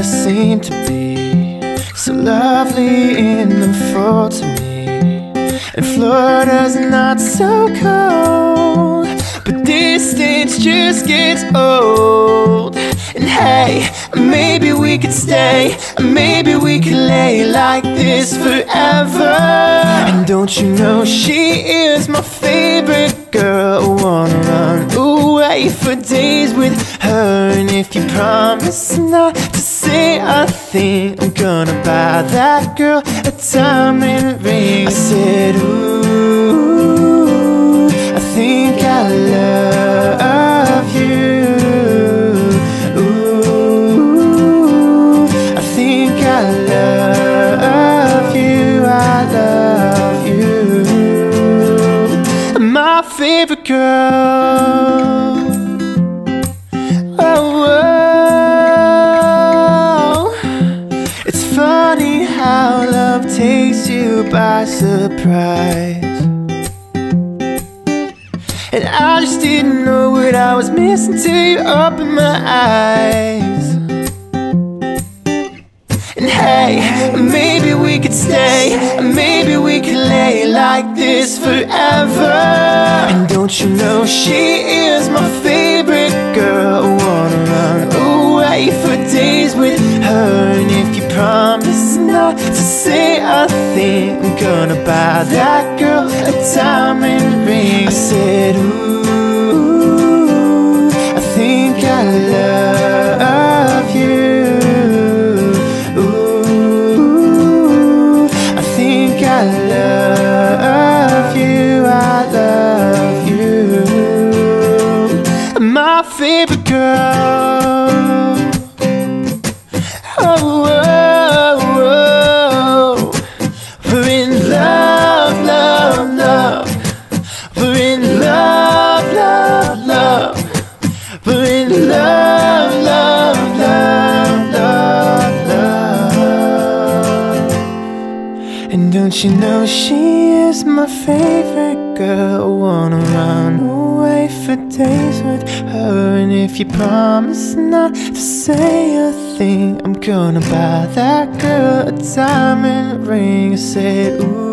never seemed to be so lovely in the fall to me. And Florida's not so cold, but distance just gets old. And hey, maybe we could stay, maybe we could lay like this forever. And don't you know she is my favorite girl? I wanna run away for days with her. And if you promise not to say a thing, I'm gonna buy that girl a diamond ring. I said, ooh, I think I love you. Ooh, I think I love you. I love you, my favorite girl. Oh, it's funny how love takes you by surprise. And I just didn't know what I was missing till you opened my eyes. And hey, maybe we could stay, maybe we could lay like this forever. And don't you know she is my favorite girl? I wanna run away for days with her. And if you promise not to say a thing, I'm gonna buy that girl a diamond ring. I said, ooh, I think I love you. Ooh, I think I love you. I love you, my favorite girl. Oh, oh, oh. We're in love, love, love. We're in love, love, love. We're in love, love, love, love, love. And don't you know she is my favorite girl? I wanna run away for days with her. And if you promise not to say a thing, I'm gonna buy that girl a diamond ring. I said, ooh.